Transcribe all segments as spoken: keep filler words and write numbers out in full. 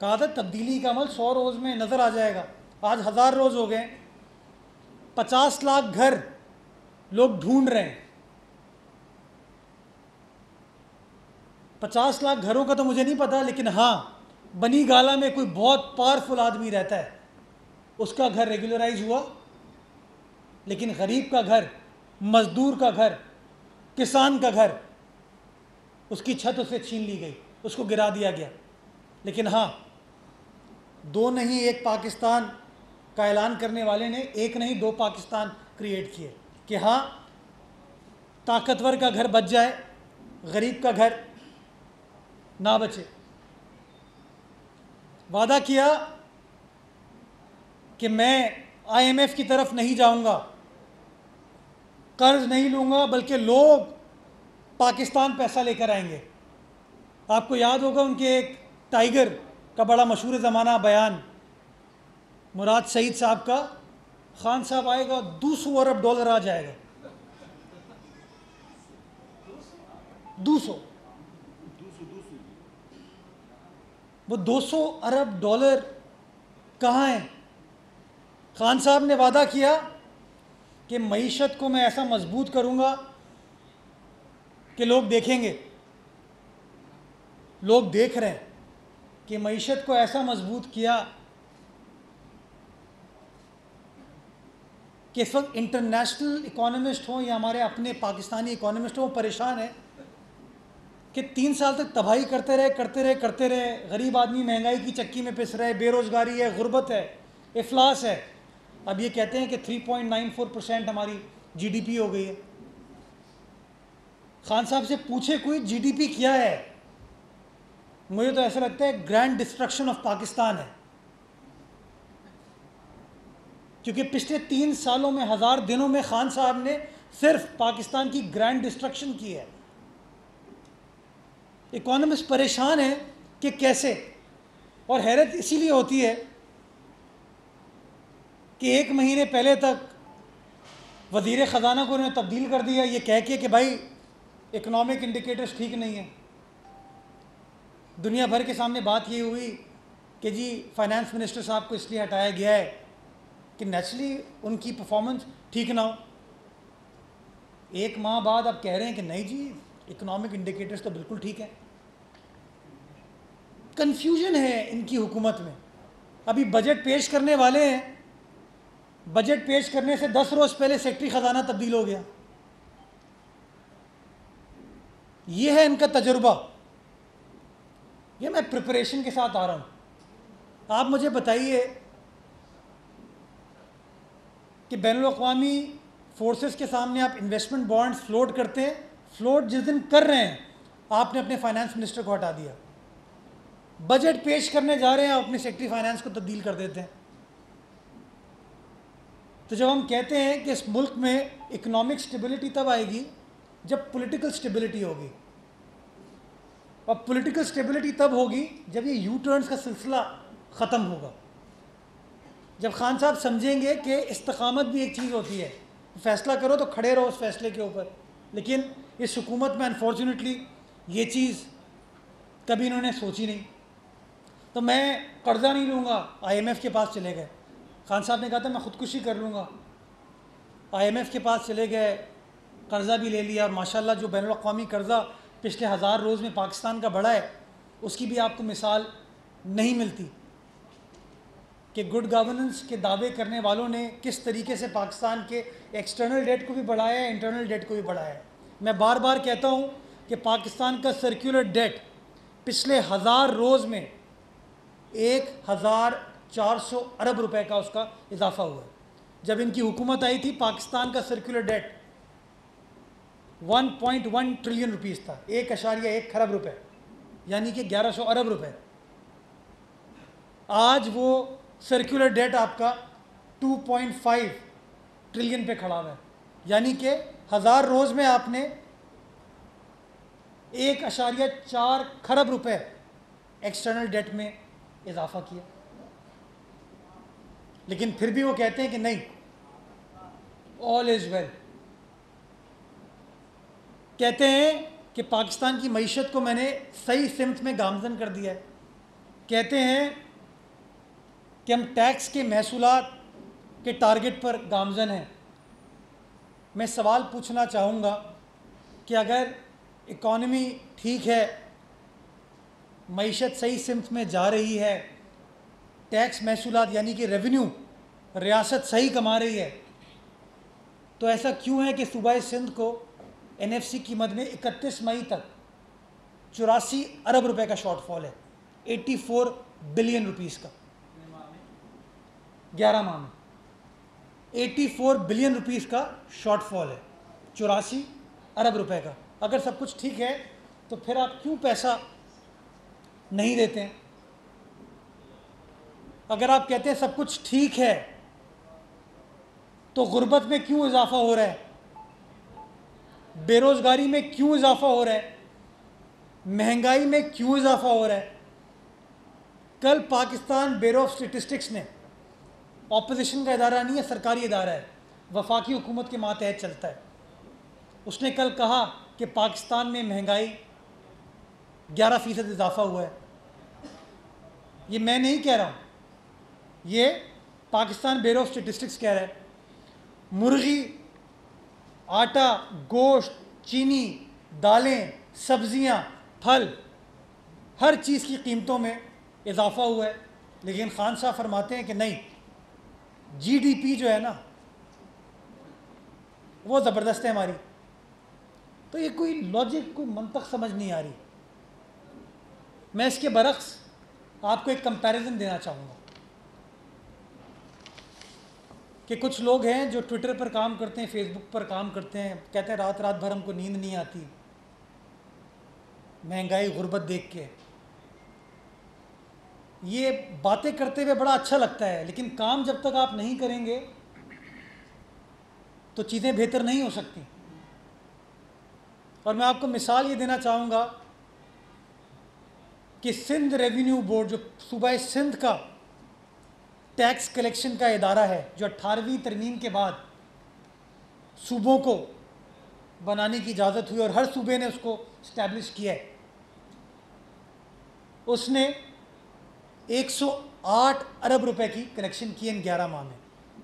कहा था तब्दीली का अमल सौ रोज़ में नज़र आ जाएगा, आज हज़ार रोज़ हो गए। पचास लाख घर लोग ढूंढ रहे हैं। पचास लाख घरों का तो मुझे नहीं पता, लेकिन हाँ, बनी गाला में कोई बहुत पावरफुल आदमी रहता है, उसका घर रेगुलराइज हुआ, लेकिन गरीब का घर, मजदूर का घर, किसान का घर, उसकी छत उसे छीन ली गई, उसको गिरा दिया गया। लेकिन हाँ, दो नहीं एक पाकिस्तान का ऐलान करने वाले ने एक नहीं दो पाकिस्तान क्रिएट किए कि हाँ, ताकतवर का घर बच जाए, गरीब का घर ना बचे। वादा किया कि मैं आईएमएफ की तरफ नहीं जाऊंगा, कर्ज नहीं लूंगा, बल्कि लोग पाकिस्तान पैसा लेकर आएंगे। आपको याद होगा उनके एक टाइगर का बड़ा मशहूर ज़माना बयान, मुराद सईद साहब का, खान साहब आएगा दो सौ अरब डॉलर आ जाएगा। दो सौ वो दो सौ अरब डॉलर कहाँ हैं? खान साहब ने वादा किया कि मईशत को मैं ऐसा मजबूत करूंगा कि लोग देखेंगे, लोग देख रहे हैं कि मईशत को ऐसा मजबूत किया कि इस वक्त इंटरनेशनल इकोनॉमिस्ट हों या हमारे अपने पाकिस्तानी इकोनॉमिस्ट हों, परेशान है कि तीन साल तक तबाही करते रहे करते रहे करते रहे गरीब आदमी महंगाई की चक्की में पिस रहे, बेरोज़गारी है, गुर्बत है, इफलास है। अब ये कहते हैं कि तीन पॉइंट नौ चार परसेंट हमारी जीडीपी हो गई है। खान साहब से पूछे कोई जीडीपी क्या है, मुझे तो ऐसा लगता है ग्रैंड डिस्ट्रक्शन ऑफ पाकिस्तान है, क्योंकि पिछले तीन सालों में, हज़ार दिनों में खान साहब ने सिर्फ पाकिस्तान की ग्रैंड डिस्ट्रक्शन की है। इकोनॉमिस्ट परेशान है कि कैसे, और हैरत इसीलिए होती है कि एक महीने पहले तक वज़ीर ख़जाना को उन्होंने तब्दील कर दिया ये कह के कि भाई इकोनॉमिक इंडिकेटर्स ठीक नहीं है। दुनिया भर के सामने बात ये हुई कि जी फाइनेंस मिनिस्टर साहब को इसलिए हटाया गया है कि नेचुरली उनकी परफॉर्मेंस ठीक ना हो। एक माह बाद अब कह रहे हैं कि नहीं जी, इकोनॉमिक इंडिकेटर्स तो बिल्कुल ठीक है। कन्फ्यूजन है इनकी हुकूमत में। अभी बजट पेश करने वाले हैं, बजट पेश करने से दस रोज़ पहले सेक्रेटरी ख़जाना तब्दील हो गया। ये है इनका तजुर्बा। ये मैं प्रिपरेशन के साथ आ रहा हूँ। आप मुझे बताइए कि बैनुल-अक़वामी फोर्सेस के सामने आप इन्वेस्टमेंट बॉन्ड्स फ्लोट करते हैं, फ्लोट जिस दिन कर रहे हैं आपने अपने फाइनेंस मिनिस्टर को हटा दिया। बजट पेश करने जा रहे हैं, आप अपने सेक्रेटरी फाइनेंस को तब्दील कर देते हैं। तो जब हम कहते हैं कि इस मुल्क में इकोनॉमिक स्टेबिलिटी तब आएगी जब पॉलिटिकल स्टेबिलिटी होगी, और पॉलिटिकल स्टेबिलिटी तब होगी जब ये यू टर्न्स का सिलसिला ख़त्म होगा। जब खान साहब समझेंगे कि इस्तिक़ामत भी एक चीज़ होती है, फ़ैसला करो तो खड़े रहो उस फैसले के ऊपर। लेकिन इस हुकूमत में अनफॉर्चुनेटली ये चीज़ कभी इन्होंने सोची नहीं। तो मैं कर्ज़ा नहीं लूँगा, आईएमएफ के पास चले गए। खान साहब ने कहा था मैं ख़ुदकुशी कर लूँगा, आईएमएफ के पास चले गए, कर्ज़ा भी ले लिया। और माशाल्लाह जो बैनुल-अक़वामी कर्ज़ा पिछले हज़ार रोज़ में पाकिस्तान का बढ़ा है, उसकी भी आपको मिसाल नहीं मिलती कि गुड गवर्नेंस के दावे करने वालों ने किस तरीके से पाकिस्तान के एक्सटर्नल डेट को भी बढ़ाया है, इंटरनल डेट को भी बढ़ाया है। मैं बार बार कहता हूँ कि पाकिस्तान का सर्कुलर डेट पिछले हज़ार रोज़ में एक हज़ार चार सौ अरब रुपए का उसका इजाफा हुआ है। जब इनकी हुकूमत आई थी पाकिस्तान का circular debt one point one trillion rupees था, एक अशारिया एक खरब रुपए, यानी कि ग्यारह सौ अरब रुपए। आज वो सर्कुलर डेट आपका टू पॉइंट फाइव ट्रिलियन पे खड़ा हुआ है, यानी कि हज़ार रोज़ में आपने एक अशारिया चार खरब रुपए एक्सटर्नल डेट में इजाफा किया। लेकिन फिर भी वो कहते हैं कि नहीं, ऑल इज़ वेल। कहते हैं कि पाकिस्तान की मईशत को मैंने सही सिमत में गामजन कर दिया है, कहते हैं कि हम टैक्स के महसूलात के टारगेट पर गामजन हैं। मैं सवाल पूछना चाहूँगा कि अगर इकॉनमी ठीक है, मईशत सही सिमत में जा रही है, टैक्स महसूलात यानी कि रेवेन्यू रियासत सही कमा रही है, तो ऐसा क्यों है कि सूबा सिंध को एन एफ सी की मद में इकतीस मई तक चौरासी अरब रुपए का शॉर्टफॉल है, चौरासी बिलियन रुपीस का, ग्यारह माह में चौरासी बिलियन रुपीस का शॉर्टफॉल है, चौरासी अरब रुपए का। अगर सब कुछ ठीक है तो फिर आप क्यों पैसा नहीं देते हैं? अगर आप कहते हैं सब कुछ ठीक है तो गुर्बत में क्यों इजाफा हो रहा है, बेरोजगारी में क्यों इजाफा हो रहा है, महंगाई में क्यों इजाफा हो रहा है? कल पाकिस्तान ब्यूरो ऑफ स्टेटिस्टिक्स ने, ऑपोजिशन का इदारा नहीं है, सरकारी इदारा है, वफाकी हुकूमत के मातहत चलता है, उसने कल कहा कि पाकिस्तान में महंगाई ग्यारह फीसद इजाफा हुआ है। ये मैं नहीं कह रहा हूँ, ये पाकिस्तान ब्यूरो ऑफ स्टेटिस्टिक्स कह रहा है। मुर्गी, आटा, गोश्त, चीनी, दालें, सब्जियां, फल, हर चीज़ की कीमतों में इजाफा हुआ है। लेकिन खान साहब फरमाते हैं कि नहीं, जी डी पी जो है ना वो ज़बरदस्त है हमारी। तो ये कोई लॉजिक, कोई मंतक समझ नहीं आ रही। मैं इसके बरक्स आपको एक कंपैरिजन देना चाहूँगा कि कुछ लोग हैं जो ट्विटर पर काम करते हैं, फेसबुक पर काम करते हैं, कहते हैं रात रात भर हमको नींद नहीं आती महंगाई गुर्बत देख के। ये बातें करते हुए बड़ा अच्छा लगता है, लेकिन काम जब तक आप नहीं करेंगे तो चीज़ें बेहतर नहीं हो सकती। और मैं आपको मिसाल ये देना चाहूँगा कि सिंध रेवेन्यू बोर्ड, जो सूबा सिंध का टैक्स कलेक्शन का इदारा है, जो अट्ठारहवीं तरमीम के बाद सूबों को बनाने की इजाज़त हुई और हर सूबे ने उसको इस्टेब्लिश किया है, उसने एक सौ आठ अरब रुपए की कलेक्शन की इन ग्यारह माह में।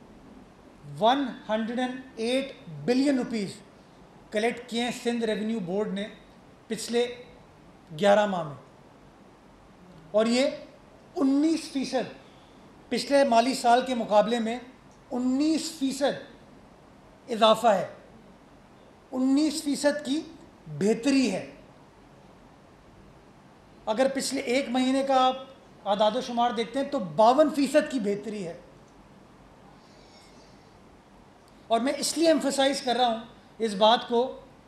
एक सौ आठ बिलियन रुपीस कलेक्ट किए हैं सिंध रेवेन्यू बोर्ड ने पिछले ग्यारह माह में, और ये उन्नीस फीसद पिछले माली साल के मुकाबले में उन्नीस फीसद इजाफा है, उन्नीस फीसद की बेहतरी है। अगर पिछले एक महीने का आप आदाद शुमार देखते हैं तो बावन फीसद की बेहतरी है। और मैं इसलिए एम्फसाइज कर रहा हूँ इस बात को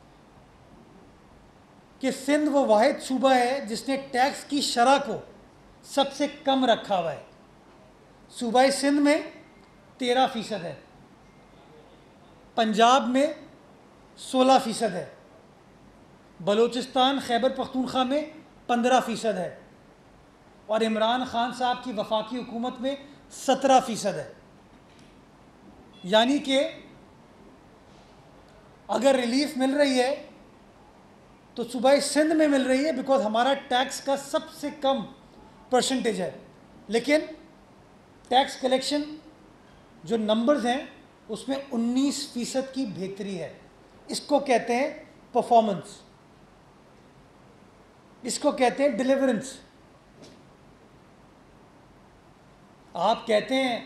कि सिंध वो वाहिद सूबा है जिसने टैक्स की शरह को सबसे कम रखा हुआ है। सूबा सिंध में तेरह फीसद है, पंजाब में सोलह फीसद है, बलूचिस्तान खैबर पख्तूनख्वा में पंद्रह फीसद है, और इमरान खान साहब की वफाकी हुकूमत में सत्रह फीसद है। यानी कि अगर रिलीफ मिल रही है तो सूबा सिंध में मिल रही है, बिकॉज हमारा टैक्स का सबसे कम परसेंटेज है। लेकिन टैक्स कलेक्शन जो नंबर्स हैं उसमें उन्नीस फीसद की बेहतरी है। इसको कहते हैं परफॉर्मेंस, इसको कहते हैं डिलीवरेंस। आप कहते हैं,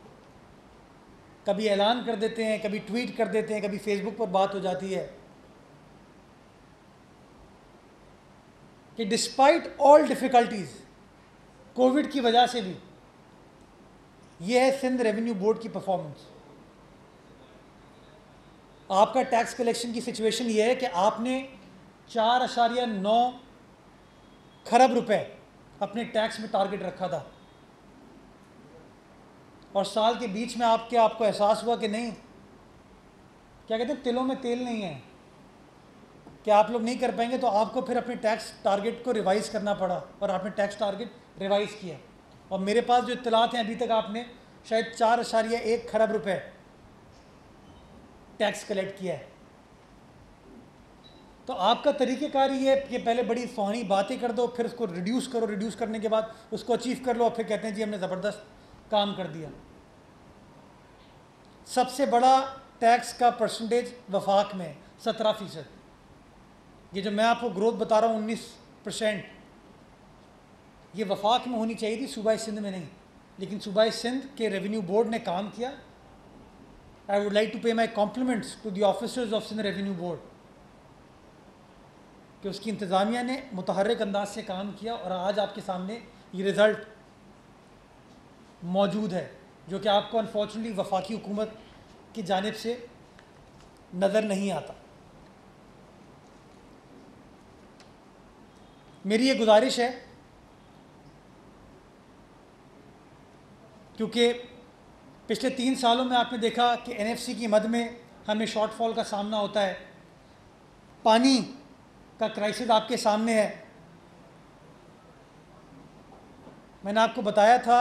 कभी ऐलान कर देते हैं, कभी ट्वीट कर देते हैं, कभी फेसबुक पर बात हो जाती है कि डिस्पाइट ऑल डिफ़िकल्टीज़, कोविड की वजह से भी, ये है सिंध रेवेन्यू बोर्ड की परफॉर्मेंस। आपका टैक्स कलेक्शन की सिचुएशन ये है कि आपने चार अशारिया नौ खरब रुपए अपने टैक्स में टारगेट रखा था, और साल के बीच में आपके आपको एहसास हुआ कि नहीं, क्या कहते हैं, तिलों में तेल नहीं है, कि आप लोग नहीं कर पाएंगे, तो आपको फिर अपने टैक्स टारगेट को रिवाइज़ करना पड़ा, और आपने टैक्स टारगेट रिवाइज़ किया। और मेरे पास जो इत्तलात हैं, अभी तक आपने शायद चार अशारिया एक खरब रुपए टैक्स कलेक्ट किया है। तो आपका तरीक़ेकार ये है कि पहले बड़ी सुहानी बातें कर दो, फिर उसको रिड्यूस करो, रिड्यूस करने के बाद उसको अचीव कर लो और फिर कहते हैं जी हमने ज़बरदस्त काम कर दिया। सबसे बड़ा टैक्स का परसेंटेज वफाक में सत्रह फ़ीसद। ये जो मैं आपको ग्रोथ बता रहा हूँ उन्नीस परसेंट, ये वफाक में होनी चाहिए थी, सूबाई सिंध में नहीं। लेकिन सूबाई सिंध के रेवेन्यू बोर्ड ने काम किया। I would like to pay my compliments to the officers of Sindh revenue board कि उसकी इंतज़ामिया ने मुतहर्रिक अंदाज से काम किया और आज आपके सामने ये रिज़ल्ट मौजूद है, जो कि आपको अनफॉर्चुनेटली वफाकी हुकूमत की जानिब से नज़र नहीं आता। मेरी ये गुजारिश है, क्योंकि पिछले तीन सालों में आपने देखा कि एन एफ सी की मद में हमें शॉर्टफॉल का सामना होता है, पानी का क्राइसिस आपके सामने है। मैंने आपको बताया था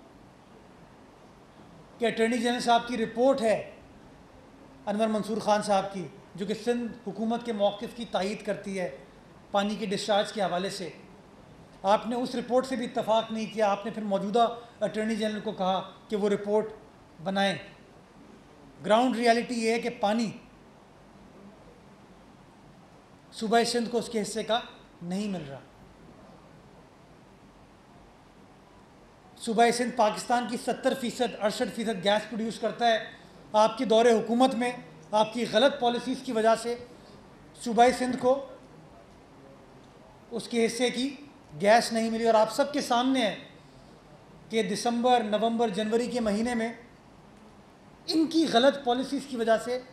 कि अटॉर्नी जनरल साहब की रिपोर्ट है, अनवर मंसूर खान साहब की, जो कि सिंध हुकूमत के मौक़िफ़ की तायीद करती है पानी के डिस्चार्ज के हवाले से। आपने उस रिपोर्ट से भी इत्तफाक नहीं किया। आपने फिर मौजूदा अटॉर्नी जनरल को कहा कि वो रिपोर्ट बनाएं। ग्राउंड रियलिटी ये है कि पानी सूबा सिंध को उसके हिस्से का नहीं मिल रहा। सूबा सिंध पाकिस्तान की सत्तर फ़ीसद अड़सठ फ़ीसद गैस प्रोड्यूस करता है। आपके दौरे हुकूमत में आपकी गलत पॉलिसीज़ की वजह से सूबा सिंध को उसके हिस्से की गैस नहीं मिली। और आप सबके सामने है कि दिसंबर, नवंबर, जनवरी के महीने में इनकी गलत पॉलिसीज़ की वजह से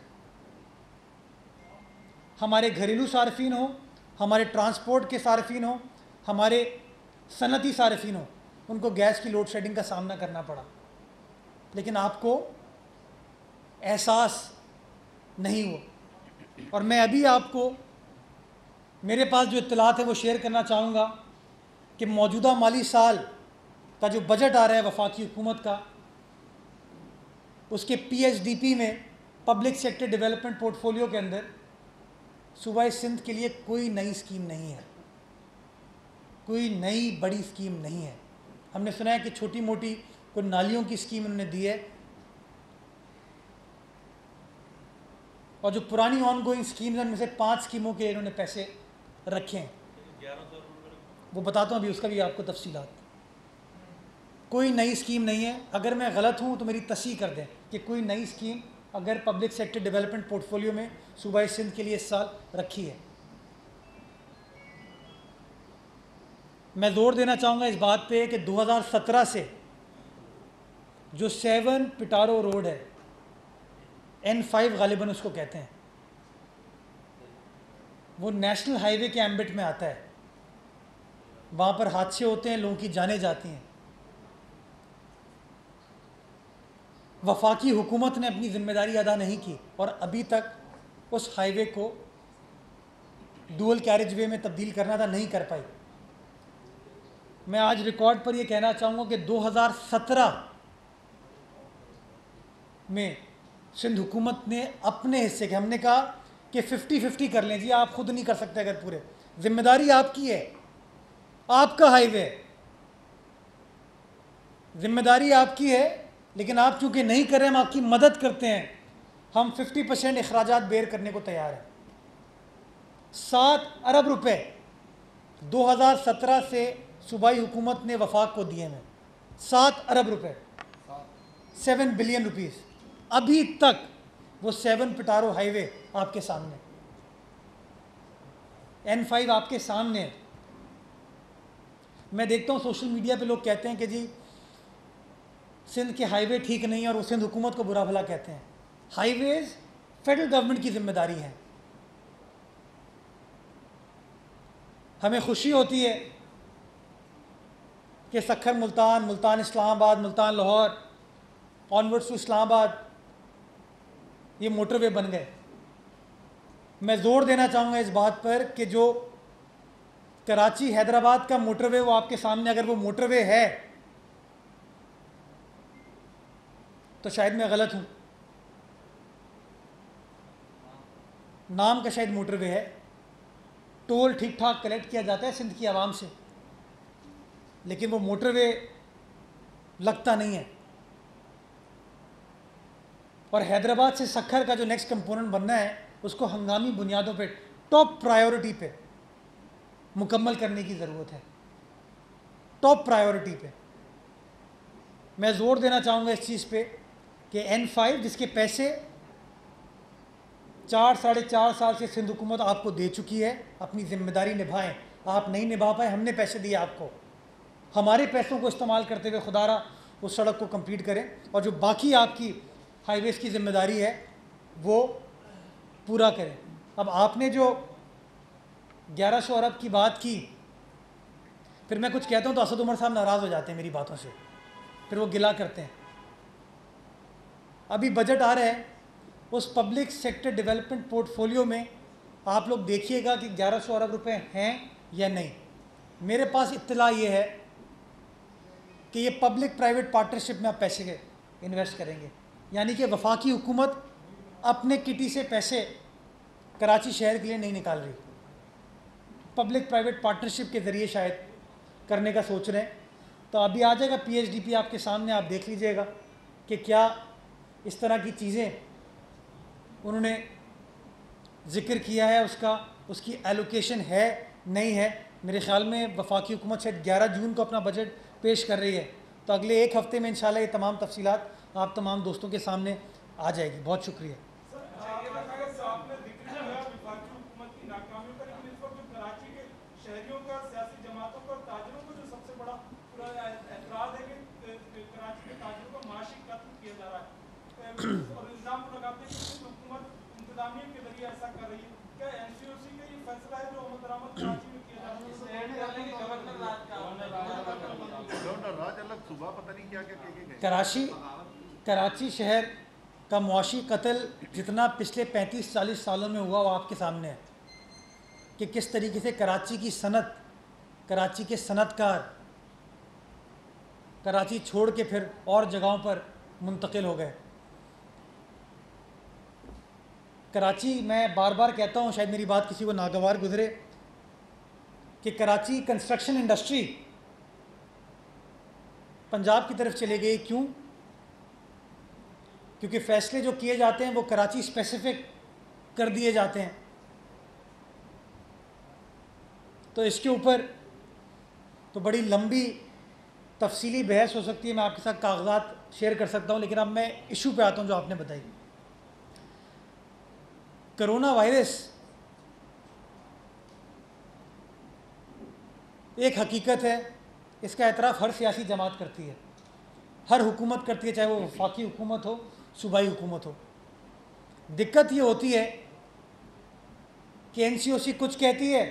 हमारे घरेलू सार्फिन हो, हमारे ट्रांसपोर्ट के सार्फिन हो, हमारे सनती सार्फिन हो, उनको गैस की लोड शेडिंग का सामना करना पड़ा। लेकिन आपको एहसास नहीं हुआ। और मैं अभी आपको मेरे पास जो इत्तलात है वो शेयर करना चाहूँगा कि मौजूदा माली साल का जो बजट आ रहा है वफाकी हुकूमत का, उसके पी एच डी पी में पब्लिक सेक्टर डेवलपमेंट पोर्टफोलियो के अंदर सूबा सिंध के लिए कोई नई स्कीम नहीं है, कोई नई बड़ी स्कीम नहीं है। हमने सुना है कि छोटी मोटी कोई नालियों की स्कीम उन्होंने दी है, और जो पुरानी ऑन गोइंग स्कीम्स हैं उनमें से पांच स्कीमों के इन्होंने पैसे रखे हैं। वो बताता हूँ अभी, उसका भी आपको तफसीलात। कोई नई स्कीम नहीं है। अगर मैं गलत हूँ तो मेरी तस्सीह कर दें कि कोई नई स्कीम अगर पब्लिक सेक्टर डेवलपमेंट पोर्टफोलियो में सूबा सिंध के लिए इस साल रखी है। मैं ज़ोर देना चाहूँगा इस बात पे कि दो हज़ार सत्रह से जो सेवन पिटारो रोड है, एन फाइव गालिबन उसको कहते हैं, वो नेशनल हाईवे के एम्बिट में आता है। वहाँ पर हादसे होते हैं, लोगों की जानें जाती हैं। वफाकी हुकूमत ने अपनी ज़िम्मेदारी अदा नहीं की और अभी तक उस हाईवे को डुअल कैरेज वे में तब्दील करना था, नहीं कर पाई। मैं आज रिकॉर्ड पर यह कहना चाहूँगा कि दो हज़ार सत्रह में सिंध हुकूमत ने अपने हिस्से के, हमने कहा कि फिफ्टी फिफ्टी कर लें जी, आप खुद नहीं कर सकते, अगर पूरे जिम्मेदारी आपकी है, आपका हाईवे, जिम्मेदारी आपकी है, लेकिन आप चूंकि नहीं कर रहे, हम आपकी मदद करते हैं। हम फिफ्टी परसेंट अखराजात बेयर करने को तैयार हैं। सात अरब रुपए दो हज़ार सत्रह से सूबाई हुकूमत ने वफाक को दिए हैं, सात अरब रुपए, सेवन बिलियन रुपीस। अभी तक वो सेवन पिटारो हाईवे आपके सामने, एन फाइव आपके सामने है। मैं देखता हूँ सोशल मीडिया पे लोग कहते हैं कि जी सिंध के हाईवे ठीक नहीं है और वो सिंध हुकूमत को बुरा भला कहते हैं। हाईवेज फेडरल गवर्नमेंट की जिम्मेदारी है। हमें खुशी होती है कि सखर मुल्तान, मुल्तान इस्लामाबाद, मुल्तान लाहौर, ऑनवर्ड्स टू इस्लामाबाद ये मोटरवे बन गए। मैं ज़ोर देना चाहूँगा इस बात पर कि जो कराची हैदराबाद का मोटरवे, वो आपके सामने, अगर वो मोटरवे है तो शायद मैं गलत हूँ, नाम का शायद मोटरवे है, टोल ठीक ठाक कलेक्ट किया जाता है सिंध की आवाम से, लेकिन वो मोटरवे लगता नहीं है। और हैदराबाद से सक्खर का जो नेक्स्ट कंपोनेंट बनना है उसको हंगामी बुनियादों पे, टॉप प्रायोरिटी पे मुकम्मल करने की ज़रूरत है, टॉप प्रायोरिटी पे। मैं ज़ोर देना चाहूँगा इस चीज़ पे कि एन फाइव जिसके पैसे चार साढ़े चार साल से सिंध हुकूमत आपको दे चुकी है, अपनी जिम्मेदारी निभाएं। आप नहीं निभा पाए, हमने पैसे दिए आपको, हमारे पैसों को इस्तेमाल करते हुए खुदारा उस सड़क को कंप्लीट करें, और जो बाकी आपकी हाईवेज़ की जिम्मेदारी है वो पूरा करें। अब आपने जो ग्यारह सौ अरब की बात की, फिर मैं कुछ कहता हूँ तो असद उमर साहब नाराज़ हो जाते हैं मेरी बातों से, फिर वो गिला करते हैं। अभी बजट आ रहा है, उस पब्लिक सेक्टर डेवलपमेंट पोर्टफोलियो में आप लोग देखिएगा कि ग्यारह सौ अरब रुपए हैं या नहीं। मेरे पास इत्तला ये है कि ये पब्लिक प्राइवेट पार्टनरशिप में आप पैसे इन्वेस्ट करेंगे, यानी कि वफाकी हुकूमत अपने किटी से पैसे कराची शहर के लिए नहीं निकाल रही, पब्लिक प्राइवेट पार्टनरशिप के ज़रिए शायद करने का सोच रहे हैं। तो अभी आ जाएगा पी एच डी पी आपके सामने, आप देख लीजिएगा कि क्या इस तरह की चीज़ें उन्होंने ज़िक्र किया है, उसका उसकी एलोकेशन है नहीं है। मेरे ख़्याल में वफाकी हुकूमत शायद ग्यारह जून को अपना बजट पेश कर रही है, तो अगले एक हफ़्ते में इंशाल्लाह ये तमाम तफसीलात आप तमाम दोस्तों के सामने आ जाएगी। बहुत शुक्रिया। कराची कराची शहर का मुआशी कत्ल जितना पिछले पैंतीस चालीस सालों में हुआ वो आपके सामने है कि किस तरीके से कराची की सनत, कराची के सनतकार कराची छोड़ के फिर और जगहों पर मुंतकिल हो गए। कराची, मैं बार बार कहता हूँ, शायद मेरी बात किसी को नागवार गुजरे, कि कराची कंस्ट्रक्शन इंडस्ट्री पंजाब की तरफ चले गई। क्यों? क्योंकि फ़ैसले जो किए जाते हैं वो कराची स्पेसिफिक कर दिए जाते हैं। तो इसके ऊपर तो बड़ी लंबी तफसीली बहस हो सकती है, मैं आपके साथ कागजात शेयर कर सकता हूँ, लेकिन अब मैं इशू पे आता हूँ जो आपने बताई। कोरोना वायरस एक हकीकत है, इसका एतराफ़ हर सियासी जमात करती है, हर हुकूमत करती है, चाहे वो वफाकी हुकूमत हो, सूबाई हुकूमत हो। दिक्कत ये होती है कि एन सी ओ सी कुछ कहती है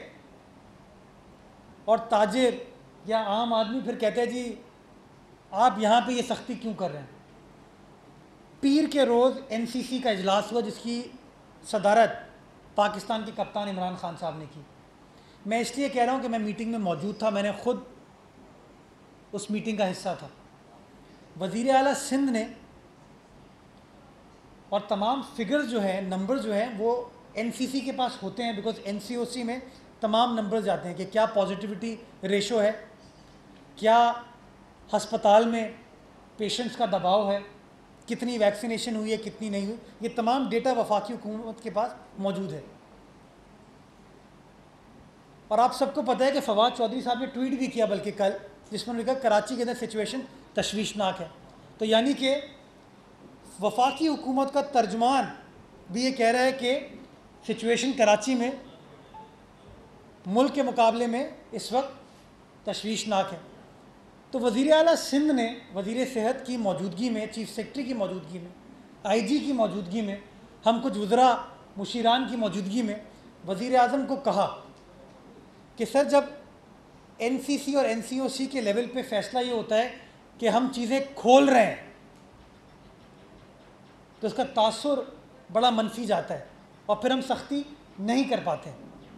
और ताजिर या आम आदमी फिर कहते हैं जी आप यहाँ पे ये सख्ती क्यों कर रहे हैं। पीर के रोज़ एन सी सी का इजलास हुआ जिसकी सदारत पाकिस्तान के कप्तान इमरान खान साहब ने की। मैं इसलिए कह रहा हूँ कि मैं मीटिंग में मौजूद था, मैंने ख़ुद उस मीटिंग का हिस्सा था। वज़ीर आला सिंध ने, और तमाम फिगर्स जो हैं, नंबर जो हैं, वो एन सी सी के पास होते हैं, बिकॉज एन सी ओ सी में तमाम नंबर जाते हैं कि क्या पॉजिटिविटी रेशो है, क्या हस्पताल में पेशेंट्स का दबाव है, कितनी वैक्सीनेशन हुई है, कितनी नहीं हुई। ये तमाम डेटा वफाकी हुकूमत के पास मौजूद है। और आप सबको पता है कि फवाद चौधरी साहब ने ट्वीट भी किया बल्कि कल, जिसमें उन्होंने कहा कराची के अंदर सिचुएशन तशवीशनाक है। तो यानी कि वफाकी हुकूमत का तर्जमान भी ये कह रहा है कि सिचुएशन कराची में मुल्क के मुकाबले में इस वक्त तशवीशनाक है। तो वज़ीर आला सिंध ने वज़ीर सेहत की मौजूदगी में, चीफ सेक्रेटरी की मौजूदगी में, आई जी की मौजूदगी में, हम कुछ वज़रा मुशीरान की मौजूदगी में वज़ीर आज़म को कहा कि सर जब एन सी सी और एन सी ओ सी के लेवल पे फ़ैसला ये होता है कि हम चीज़ें खोल रहे हैं तो इसका तासुर बड़ा मनफी जाता है और फिर हम सख्ती नहीं कर पाते।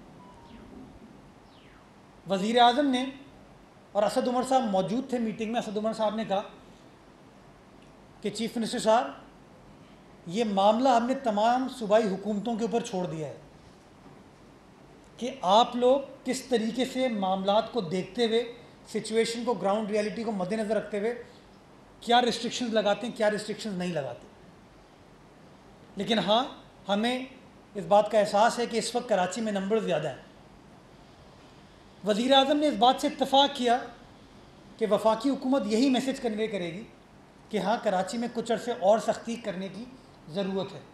वज़ीर आज़म ने, और असद उमर साहब मौजूद थे मीटिंग में, असद उमर साहब ने कहा कि चीफ मिनिस्टर साहब ये मामला हमने तमाम सूबाई हुकूमतों के ऊपर छोड़ दिया है, कि आप लोग किस तरीके से मामलात को देखते हुए, सिचुएशन को, ग्राउंड रियलिटी को मद्देनज़र रखते हुए क्या रिस्ट्रिक्शंस लगाते हैं, क्या रिस्ट्रिक्शंस नहीं लगाते। लेकिन हाँ, हमें इस बात का एहसास है कि इस वक्त कराची में नंबर ज़्यादा हैं। वज़ीर आज़म ने इस बात से इत्तफ़ाक़ किया कि वफाकी हुकूमत यही मैसेज कन्वे करेगी कि हाँ, कराची में कुछ अरसे और सख्ती करने की ज़रूरत है।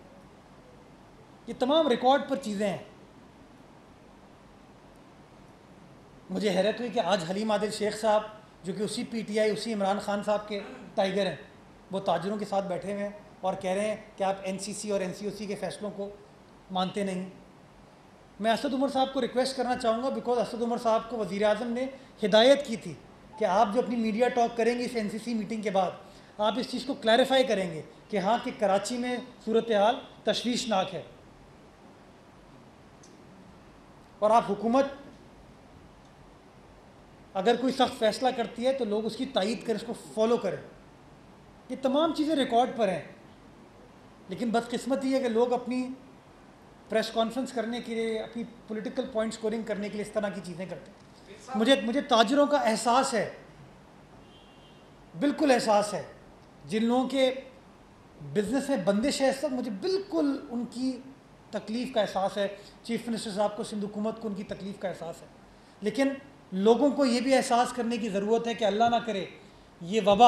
ये तमाम रिकॉर्ड पर चीज़ें हैं। मुझे हैरत हुई कि आज हलीम आदिल शेख साहब, जो कि उसी पीटीआई, उसी इमरान खान साहब के टाइगर हैं, वो ताजरों के साथ बैठे हुए हैं और कह रहे हैं कि आप एनसीसी और एनसीओसी के फ़ैसलों को मानते नहीं। मैं असद उमर साहब को रिक्वेस्ट करना चाहूँगा, बिकॉज असद उमर साहब को वज़ीर आज़म ने हिदायत की थी कि आप जो अपनी मीडिया टॉक करेंगे इस एनसीसी मीटिंग के बाद, आप इस चीज़ को क्लैरिफाई करेंगे कि हाँ, कि कराची में सूरत हाल तशवीशनाक है और आप हुकूमत अगर कोई सख्त फ़ैसला करती है तो लोग उसकी तायीद करें, उसको फॉलो करें। ये तमाम चीज़ें रिकॉर्ड पर हैं। लेकिन बदकिस्मती है कि लोग अपनी प्रेस कॉन्फ्रेंस करने के लिए, अपनी पॉलिटिकल पॉइंट स्कोरिंग करने के लिए इस तरह की चीज़ें करते हैं। मुझे मुझे ताजरों का एहसास है, बिल्कुल एहसास है। जिन लोगों के बिज़नेस में बंदिश है इस वक्त, मुझे बिल्कुल उनकी तकलीफ़ का एहसास है। चीफ़ मिनिस्टर साहब को, सिंध हुकूमत को उनकी तकलीफ़ का एहसास है। लेकिन लोगों को ये भी एहसास करने की ज़रूरत है कि अल्लाह ना करे ये वबा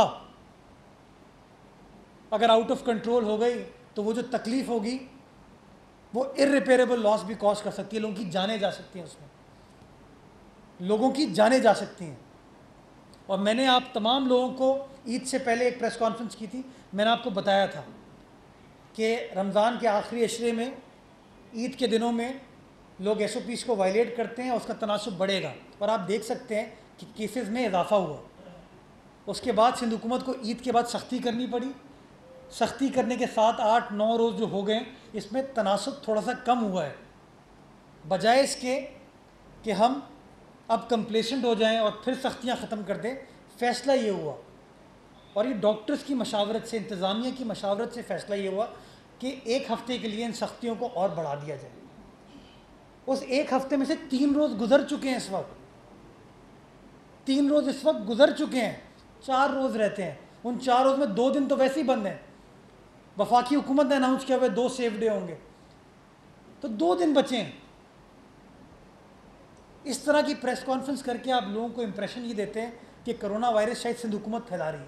अगर आउट ऑफ कंट्रोल हो गई तो वो जो तकलीफ़ होगी वो इररिपेरेबल लॉस भी कॉज कर सकती है। लोगों की जानें जा सकती हैं, उसमें लोगों की जानें जा सकती हैं। और मैंने आप तमाम लोगों को ईद से पहले एक प्रेस कॉन्फ्रेंस की थी, मैंने आपको बताया था कि रमज़ान के आखिरी अशरे में, ईद के दिनों में लोग एस ओ पीस को वायलेट करते हैं, उसका तनासुब बढ़ेगा और आप देख सकते हैं कि केसेस में इजाफा हुआ। उसके बाद सिंध हुकूमत को ईद के बाद सख्ती करनी पड़ी। सख्ती करने के सात आठ नौ रोज़ जो हो गए, इसमें तनासुब थोड़ा सा कम हुआ है, बजाय इसके कि हम अब कंप्लेसेंट हो जाएं और फिर सख्तियां ख़त्म कर दें। फ़ैसला ये हुआ, और ये डॉक्टर्स की मशावरत से, इंतज़ामिया की मशावरत से फ़ैसला ये हुआ कि एक हफ़्ते के लिए इन सख्तियों को और बढ़ा दिया जाए। उस एक हफ़्ते में से तीन रोज़ गुजर चुके हैं इस वक्त, तीन रोज़ इस वक्त गुजर चुके हैं, चार रोज़ रहते हैं। उन चार रोज़ में दो दिन तो वैसे ही बंद हैं। वफाकी हुकूमत ने अनाउंस किया हुआ दो सेफ डे होंगे, तो दो दिन बचे हैं। इस तरह की प्रेस कॉन्फ्रेंस करके आप लोगों को इंप्रेशन ये देते हैं कि कोरोना वायरस शायद सिंध हुकूमत फैला रही है।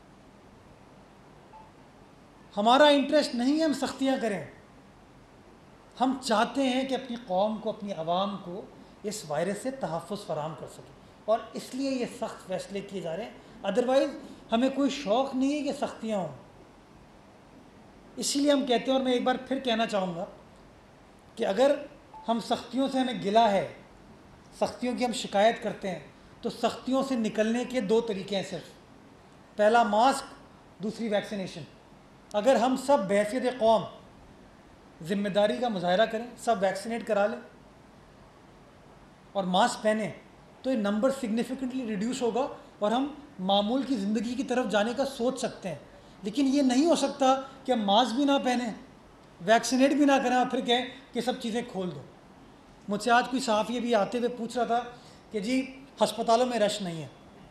हमारा इंटरेस्ट नहीं है हम सख्तियाँ करें, हम चाहते हैं कि अपनी कौम को, अपनी आवाम को इस वायरस से तहफ़्फ़ुज़ फ़राहम कर सकें, और इसलिए ये सख्त फ़ैसले किए जा रहे हैं। अदरवाइज़ हमें कोई शौक़ नहीं है कि सख्तियाँ हों। इसीलिए हम कहते हैं, और मैं एक बार फिर कहना चाहूँगा कि अगर हम सख्तियों से, हमें गिला है, सख्तियों की हम शिकायत करते हैं, तो सख्तियों से निकलने के दो तरीके हैं सिर्फ। पहला मास्क, दूसरी वैक्सीनेशन। अगर हम सब बहैसियत कौम ज़िम्मेदारी का मुजाहरा करें, सब वैक्सीनेट करा लें और मास्क पहने, तो ये नंबर सिग्निफिकेंटली रिड्यूस होगा और हम मामूल की ज़िंदगी की तरफ जाने का सोच सकते हैं। लेकिन ये नहीं हो सकता कि हम मास्क भी ना पहने, वैक्सीनेट भी ना करें और फिर कहें कि सब चीज़ें खोल दो। मुझसे आज कोई सहाफ़ी भी आते हुए पूछ रहा था कि जी हस्पतालों में रश नहीं है।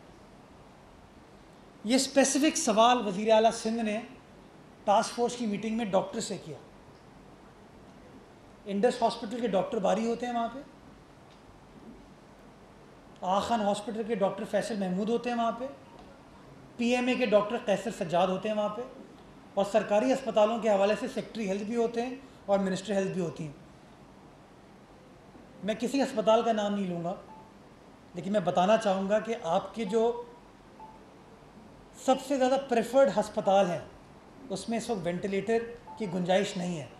ये स्पेसिफ़िक सवाल वज़ीर आला सिंध ने टास्क फोर्स की मीटिंग में डॉक्टर से किया। इंडस हॉस्पिटल के डॉक्टर बारी होते हैं वहाँ पे, आखान हॉस्पिटल के डॉक्टर फैसल महमूद होते हैं वहाँ पे, पीएमए के डॉक्टर कैसर सज्जाद होते हैं वहाँ पे, और सरकारी अस्पतालों के हवाले से सेक्रेटरी हेल्थ भी होते हैं और मिनिस्टर हेल्थ भी होती हैं। मैं किसी अस्पताल का नाम नहीं लूँगा, लेकिन मैं बताना चाहूँगा कि आपके जो सबसे ज़्यादा प्रेफर्ड अस्पताल हैं उसमें इस वक्त वेंटिलेटर की गुंजाइश नहीं है।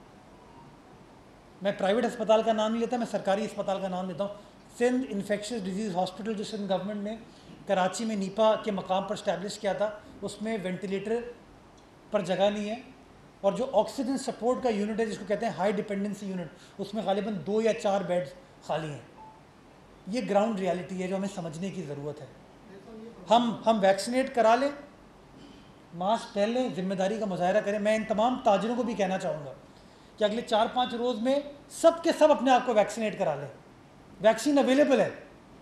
मैं प्राइवेट अस्पताल का नाम नहीं लेता, मैं सरकारी अस्पताल का नाम लेता हूँ। सिंध इन्फेक्शस डिजीज़ हॉस्पिटल जो सिंध गवर्नमेंट ने कराची में नीपा के मकाम पर इस्टेब्लिश किया था, उसमें वेंटिलेटर पर जगह नहीं है, और जो ऑक्सीजन सपोर्ट का यूनिट है जिसको कहते हैं हाई डिपेंडेंसी यूनिट, उसमें गालिबन दो या चार बेड्स खाली हैं। ये ग्राउंड रियलिटी है जो हमें समझने की ज़रूरत है। हम हम वैक्सीनेट करा लें, मास्क पहन लें, ज़िम्मेदारी का मुजाहरा करें। मैं इन तमाम ताजरों को भी कहना चाहूँगा कि अगले चार पाँच रोज़ में सब के सब अपने आप को वैक्सीनेट करा लें। वैक्सीन अवेलेबल है,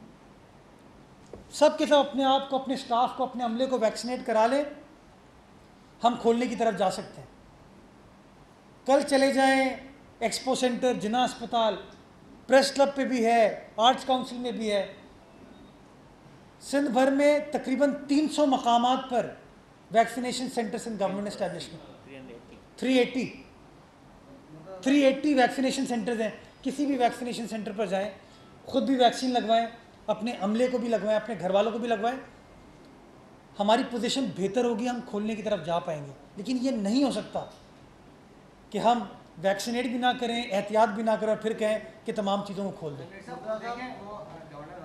सब के सब अपने आप को, अपने स्टाफ को, अपने अमले को वैक्सीनेट करा लें, हम खोलने की तरफ जा सकते हैं। कल चले जाएं एक्सपो सेंटर, जिना अस्पताल, प्रेस क्लब पे भी है, आर्ट्स काउंसिल में भी है। सिंध भर में तकरीबन तीन सौ मकामात पर vaccination centres in government establishment, three eighty three eighty vaccination centres हैं। किसी भी वैक्सीनेशन सेंटर पर जाएं, खुद भी वैक्सीन लगवाएं, अपने अमले को भी लगवाएं, अपने घर वालों को भी लगवाएं। हमारी पोजीशन बेहतर होगी, हम खोलने की तरफ जा पाएंगे। लेकिन ये नहीं हो सकता कि हम वैक्सीनेट भी ना करें, एहतियात भी ना करें और फिर कहें कि तमाम चीज़ों को खोल दें।